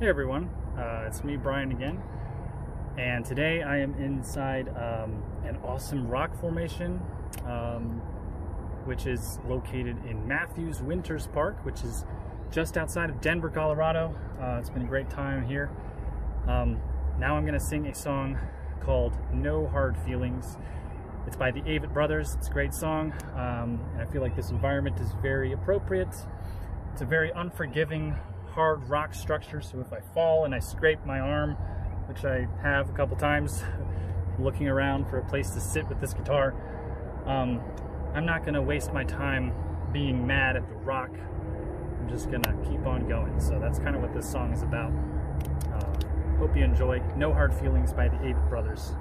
Hey everyone, it's me, Brian, again, and today I am inside an awesome rock formation which is located in Matthews Winters Park, which is just outside of Denver, Colorado. It's been a great time here. Now I'm going to sing a song called No Hard Feelings. It's by the Avett brothers. It's a great song, and I feel like this environment is very appropriate. It's a very unforgiving, hard rock structure, so if I fall and I scrape my arm, which I have a couple times looking around for a place to sit with this guitar, I'm not going to waste my time being mad at the rock. I'm just going to keep on going. So that's kind of what this song is about. Hope you enjoy No Hard Feelings by the Avett brothers.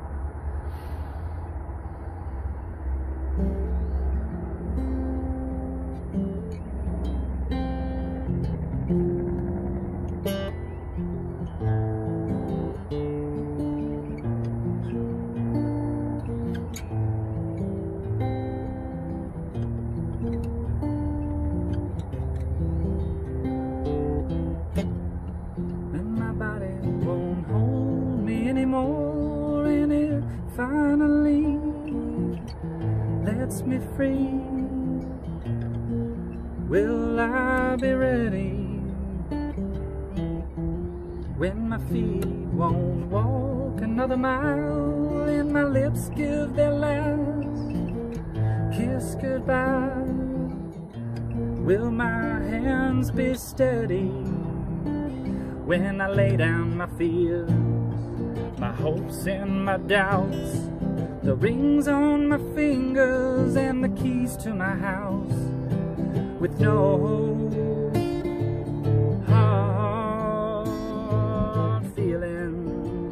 Anymore, and it finally lets me free. Will I be ready when my feet won't walk another mile and my lips give their last kiss goodbye? Will my hands be steady when I lay down my fears, my hopes and my doubts, the rings on my fingers and the keys to my house, with no hard feeling?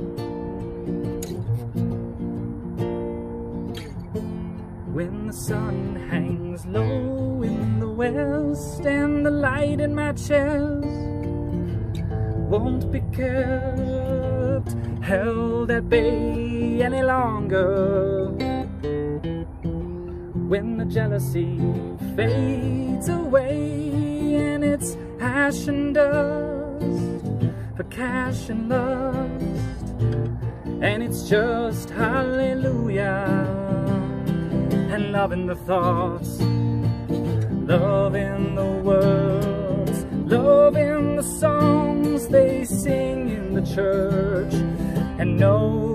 When the sun hangs low in the west and the light in my chest won't be kept, held at bay any longer, when the jealousy fades away and it's ash and dust for cash and lust, and it's just hallelujah and loving the thoughts, loving the words, loving the songs they sing in the church, and no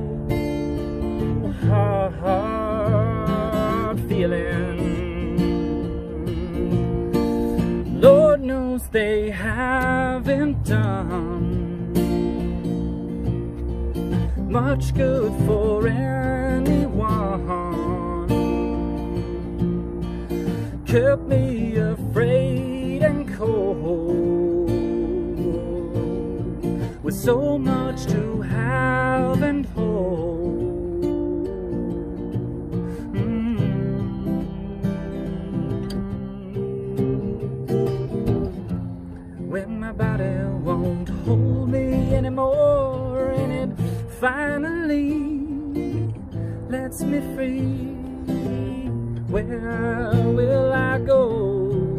hard feeling. Lord knows they haven't done much good for anyone, kept me afraid and cold, with so much to have and hold. When my body won't hold me anymore and it finally lets me free, where will I go?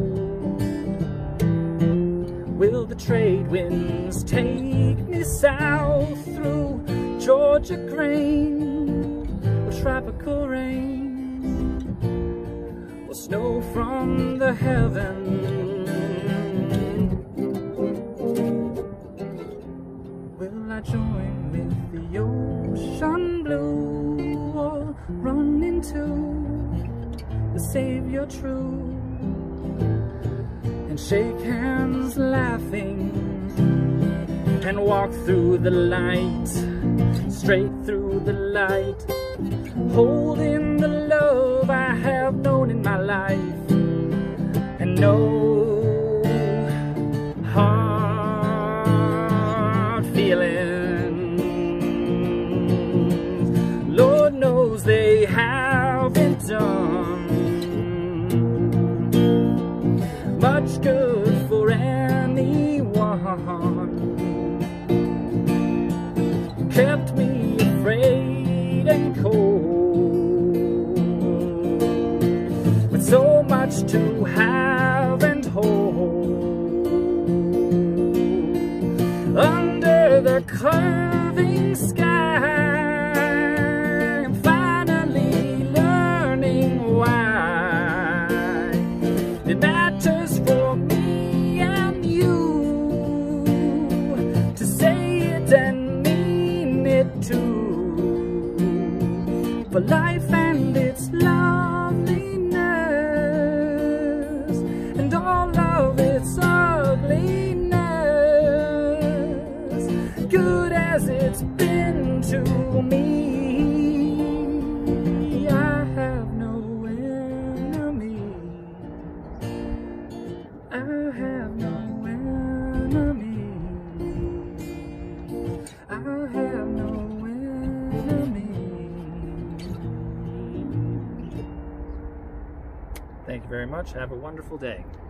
Will the trade winds take me south through Georgia grain, or tropical rain, or snow from the heavens? Will I join with the ocean blue, or run into the Savior true and shake hands laughing and walk through the light, straight through the light, holding the love I have known in my life, and no hard feelings. Lord knows they haven't done much good for anyone, kept me afraid and cold, with so much to have and hold. curving sky. I'm finally learning why it matters for me and you to say it and mean it too, for life and its loveliness and all of its ugliness, good as it's been to me. I have no enemies. I have no enemies. I have no enemies. Thank you very much. Have a wonderful day.